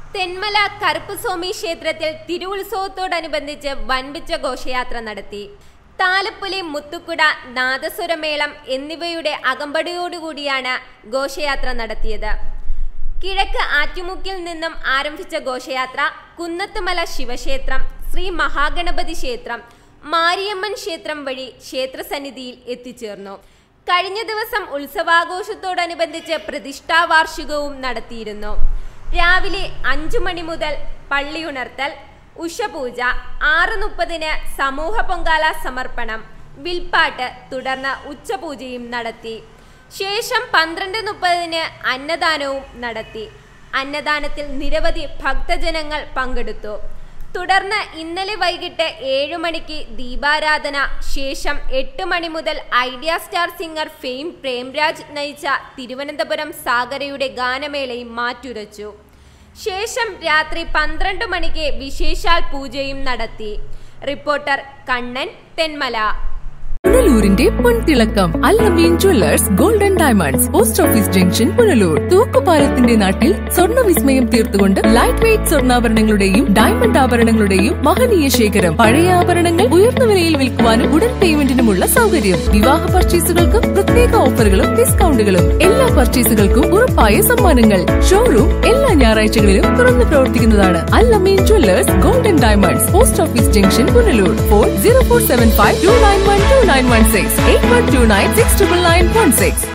തെന്മല കറുപ്പുസ്വാമി ക്ഷേത്രത്തിൽ തിരുവുത്സവത്തോടനുബന്ധിച്ച് വൻപിച്ച ഘോഷയാത്ര നടത്തി. താലപ്പൊലി, മുത്തുക്കുട, നാദസ്വരമേളം എന്നിവയുടെ അകമ്പടിയോടുകൂടിയാണ് ഘോഷയാത്ര നടത്തിയത്. കിഴക്ക് ആറ്റുമുക്കിൽ നിന്നും ആരംഭിച്ച ഘോഷയാത്ര കുന്നത്തുമല ശിവക്ഷേത്രം, ശ്രീ മഹാഗണപതി ക്ഷേത്രം, മാരിയമ്മൻ ക്ഷേത്രം വഴി ക്ഷേത്രസന്നിധിയിൽ എത്തിച്ചേർന്നു. കഴിഞ്ഞ ദിവസം ഉത്സവാഘോഷത്തോടനുബന്ധിച്ച് പ്രതിഷ്ഠാവാർഷികവും നടത്തിയിരുന്നു. രാവിലെ 5 മണി മുതൽ പള്ളിയുണർത്തൽ, ഉഷപൂജ, 6:30 സമൂഹ പൊങ്കാല സമർപ്പണം, വിൽപ്പാട്ട്, തുടർന്ന് ഉച്ചപൂജയും നടത്തി. ശേഷം 12:30 അന്നദാനവും നടത്തി. അന്നദാനത്തിൽ നിരവധി ഭക്തജനങ്ങൾ പങ്കെടുത്തു. തുടർന്ന് ഇന്നലെ വൈകിട്ട് 7 മണിക്ക് ദീപാരാധന, ശേഷം 8 മണി മുതൽ Idea star singer fame Premraj നയിച്ച തിരുവനന്തപുരം സാഗരയുടെ ഗാനമേളയും മാറ്റുരച്ചു. ശേഷം രാത്രി 12 മണിക്ക് വിശേഷാൽ പൂജയും നടത്തി. റിപ്പോർട്ടർ കണ്ണൻ, തെന്മല. പുനലൂരിന്റെ പൊൻതിളക്കം Al Nabeen jewellers golden diamonds, post office junction, Punalur. തൂക്കുപാലത്തിന്റെ നാട്ടിൽ സ്വർണ്ണ വിസ്മയം തീർത്തുകൊണ്ട് ലൈറ്റ് വെയ്റ്റ് സ്വർണ്ണാഭരണങ്ങളുടെയും ഡയമണ്ട് ആഭരണങ്ങളുടെയും മഹനീയ ശേഖരം. പഴയ ആഭരണങ്ങൾ ഉയർന്ന വിലയിൽ വിൽക്കുവാനും ഉടൻ പേയ്മെന്റിനുമുള്ള സൗകര്യം. വിവാഹ പർച്ചേസുകൾക്ക് പ്രത്യേക ഓഫറുകളും ഡിസ്കൗണ്ടുകളും. എല്ലാ പർച്ചേസുകൾക്കും ഉറപ്പായ സമ്മാനങ്ങൾ. ഷോറൂം എല്ലാ ഞായറാഴ്ചകളിലും തുറന്നു പ്രവർത്തിക്കുന്നതാണ്. Al Nabeen jewellers golden diamonds, post office junction, Punalur. Phone 0475 291 2916 8129 69916.